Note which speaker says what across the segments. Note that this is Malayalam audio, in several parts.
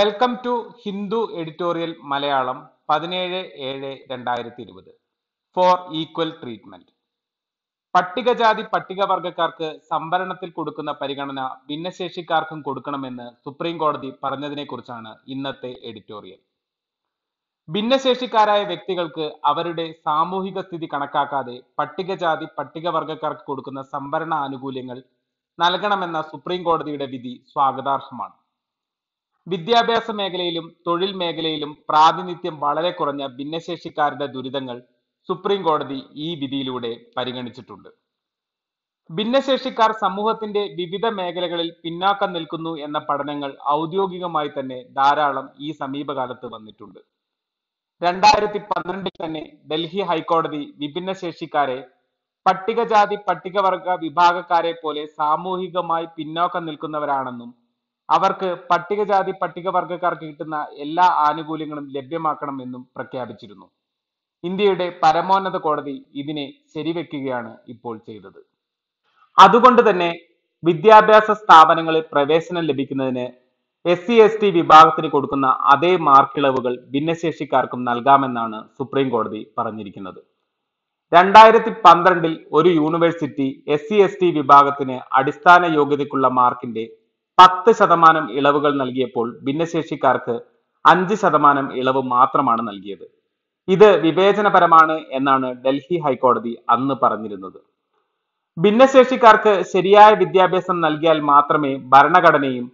Speaker 1: Welcome to Hindu editorial Malayalam 17/7/2020 for equal treatment. പട്ടികജാതി പട്ടികവർഗക്കാർക്ക് സംവരണത്തിൽ കൊടുക്കുന്ന പരിഗണന ഭിന്നശേഷിക്കാർക്കും കൊടുക്കണമെന്ന് സുപ്രീം കോടതി പറഞ്ഞതിനെ കുറിച്ചാണ് ഇന്നത്തെ എഡിറ്റോറിയൽ. ഭിന്നശേഷിക്കാരായ വ്യക്തികൾക്ക് അവരുടെ സാമൂഹിക സ്ഥിതി കണക്കാക്കാതെ പട്ടികജാതി പട്ടികവർഗക്കാർക്ക് കൊടുക്കുന്ന സംവരണ ആനുകൂല്യങ്ങൾ നൽകണമെന്ന സുപ്രീം കോടതിയുടെ വിധി സ്വാഗതാർഹമാണ്. വിദ്യാഭ്യാസ മേഖലയിലും തൊഴിൽ മേഖലയിലും പ്രാതിനിധ്യം വളരെ കുറഞ്ഞ ഭിന്നശേഷിക്കാരുടെ ദുരിതങ്ങൾ സുപ്രീം കോടതി ഈ വിധിയിലൂടെ പരിഗണിച്ചിട്ടുണ്ട്. ഭിന്നശേഷിക്കാർ സമൂഹത്തിന്റെ വിവിധ മേഖലകളിൽ പിന്നാക്കം നിൽക്കുന്നു എന്ന പഠനങ്ങൾ ഔദ്യോഗികമായി തന്നെ ധാരാളം ഈ സമീപകാലത്ത് വന്നിട്ടുണ്ട്. 2012 തന്നെ ഡൽഹി ഹൈക്കോടതി വിഭിന്നശേഷിക്കാരെ പട്ടികജാതി പട്ടികവർഗ വിഭാഗക്കാരെ പോലെ സാമൂഹികമായി പിന്നോക്കം നിൽക്കുന്നവരാണെന്നും അവർക്ക് പട്ടികജാതി പട്ടികവർഗക്കാർക്ക് കിട്ടുന്ന എല്ലാ ആനുകൂല്യങ്ങളും ലഭ്യമാക്കണമെന്നും പ്രഖ്യാപിച്ചിരുന്നു. ഇന്ത്യയുടെ പരമോന്നത കോടതി ഇതിനെ ശരിവെക്കുകയാണ് ഇപ്പോൾ ചെയ്തത്. അതുകൊണ്ട് തന്നെ വിദ്യാഭ്യാസ സ്ഥാപനങ്ങളിൽ പ്രവേശനം ലഭിക്കുന്നതിന് SC/ST വിഭാഗത്തിന് കൊടുക്കുന്ന അതേ മാർക്കിളവുകൾ ഭിന്നശേഷിക്കാർക്കും നൽകാമെന്നാണ് സുപ്രീം കോടതി പറഞ്ഞിരിക്കുന്നത്. 2012 ഒരു യൂണിവേഴ്സിറ്റി SC/ST വിഭാഗത്തിന് അടിസ്ഥാന യോഗ്യതയ്ക്കുള്ള മാർക്കിന്റെ 10% ഇളവുകൾ നൽകിയപ്പോൾ ഭിന്നശേഷിക്കാർക്ക് 5% ഇളവ് മാത്രമാണ് നൽകിയത്. ഇത് വിവേചനപരമാണ് എന്നാണ് ഡൽഹി ഹൈക്കോടതി അന്ന് പറഞ്ഞിരുന്നത്. ഭിന്നശേഷിക്കാർക്ക് ശരിയായ വിദ്യാഭ്യാസം നൽകിയാൽ മാത്രമേ ഭരണഘടനയും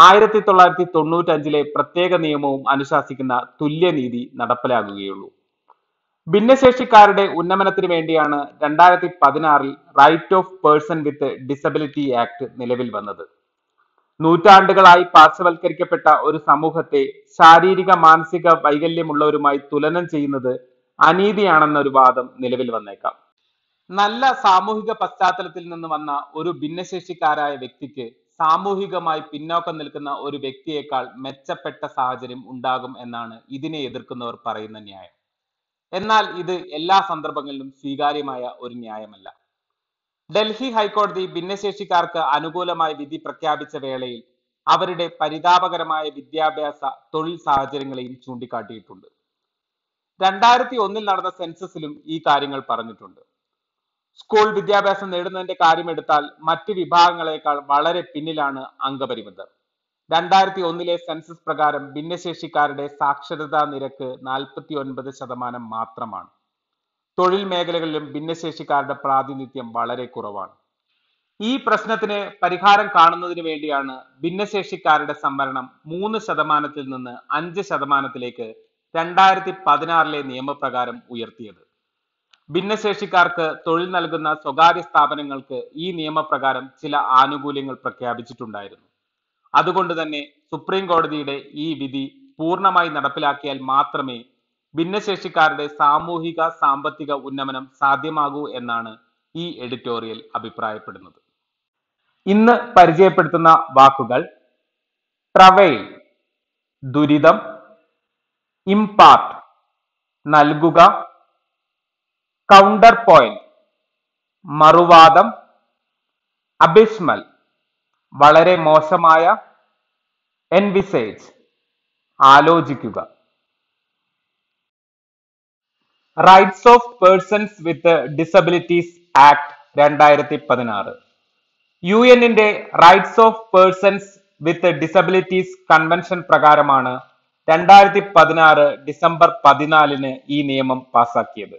Speaker 1: 1995 പ്രത്യേക നിയമവും അനുശാസിക്കുന്ന തുല്യനീതി നടപ്പിലാകുകയുള്ളൂ. ഭിന്നശേഷിക്കാരുടെ ഉന്നമനത്തിന് വേണ്ടിയാണ് 2016 right of person with disability act നിലവിൽ വന്നത്. നൂറ്റാണ്ടുകളായി പാർശ്വവൽക്കരിക്കപ്പെട്ട ഒരു സമൂഹത്തെ ശാരീരിക മാനസിക വൈകല്യമുള്ളവരുമായി തുലനം ചെയ്യുന്നത് അനീതിയാണെന്നൊരു വാദം നിലവിൽ വന്നേക്കാം. നല്ല സാമൂഹിക പശ്ചാത്തലത്തിൽ നിന്ന് വന്ന ഒരു ഭിന്നശേഷിക്കാരായ വ്യക്തിക്ക് സാമൂഹികമായി പിന്നോക്കം നിൽക്കുന്ന ഒരു വ്യക്തിയേക്കാൾ മെച്ചപ്പെട്ട സാഹചര്യം ഉണ്ടാകും എന്നാണ് ഇതിനെ എതിർക്കുന്നവർ പറയുന്ന ന്യായം. എന്നാൽ ഇത് എല്ലാ സന്ദർഭങ്ങളിലും സ്വീകാര്യമായ ഒരു ന്യായമല്ല. ഡൽഹി ഹൈക്കോടതി ഭിന്നശേഷിക്കാർക്ക് അനുകൂലമായ വിധി പ്രഖ്യാപിച്ച വേളയിൽ അവരുടെ പരിതാപകരമായ വിദ്യാഭ്യാസ തൊഴിൽ സാഹചര്യങ്ങളെയും ചൂണ്ടിക്കാട്ടിയിട്ടുണ്ട്. 2001 നടന്ന സെൻസസിലും ഈ കാര്യങ്ങൾ പറഞ്ഞിട്ടുണ്ട്. സ്കൂൾ വിദ്യാഭ്യാസം നേടുന്നതിന്റെ കാര്യമെടുത്താൽ മറ്റ് വിഭാഗങ്ങളെക്കാൾ വളരെ പിന്നിലാണ് അംഗപരിമിതർ. 2001 സെൻസസ് പ്രകാരം ഭിന്നശേഷിക്കാരുടെ സാക്ഷരതാ നിരക്ക് 49% മാത്രമാണ്. തൊഴിൽ മേഖലകളിലും ഭിന്നശേഷിക്കാരുടെ പ്രാതിനിധ്യം വളരെ കുറവാണ്. ഈ പ്രശ്നത്തിന് പരിഹാരം കാണുന്നതിന് വേണ്ടിയാണ് ഭിന്നശേഷിക്കാരുടെ സംവരണം 3% നിന്ന് 5%ലേക്ക് 2016 നിയമപ്രകാരം ഉയർത്തിയത്. ഭിന്നശേഷിക്കാർക്ക് തൊഴിൽ നൽകുന്ന സ്വകാര്യ സ്ഥാപനങ്ങൾക്ക് ഈ നിയമപ്രകാരം ചില ആനുകൂല്യങ്ങൾ പ്രഖ്യാപിച്ചിട്ടുണ്ടായിരുന്നു. അതുകൊണ്ട് തന്നെ സുപ്രീം കോടതിയുടെ ഈ വിധി പൂർണ്ണമായി നടപ്പിലാക്കിയാൽ മാത്രമേ ഭിന്നശേഷിക്കാരുടെ സാമൂഹിക സാമ്പത്തിക ഉന്നമനം സാധ്യമാകൂ എന്നാണ് ഈ എഡിറ്റോറിയൽ അഭിപ്രായപ്പെടുന്നത്. ഇന്ന് പരിചയപ്പെടുത്തുന്ന വാക്കുകൾ: ട്രവെയിൽ ദുരിതം, ഇംപാർട്ട് നൽകുക, കൗണ്ടർ പോയിന്റ് മറുവാദം, അബിസ്മൽ വളരെ മോശമായ, എൻവിസേജ് ആലോചിക്കുക. Rights of persons with disabilities act 2016 UN-ന്റെ rights of persons with disabilities convention പ്രകാരമാണ് 2016 ഡിസംബർ 14 ഈ നിയമം പാസാക്കിയത്.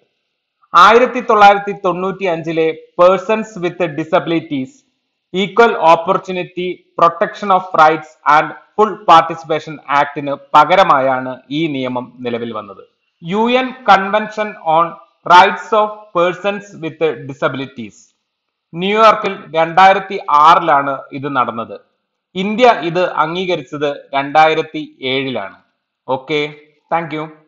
Speaker 1: 1995 persons with disabilities equal opportunity protection of rights and full participation ആക്ടിന് പകരമായാണ് ഈ നിയമം നിലവിൽ വന്നത്. UN convention on rights of persons with disabilities ന്യൂയോർക്കിൽ 2006 ഇത് നടന്നത്. ഇന്ത്യ ഇത് അംഗീകരിച്ചത് 2007. Okay, thank U.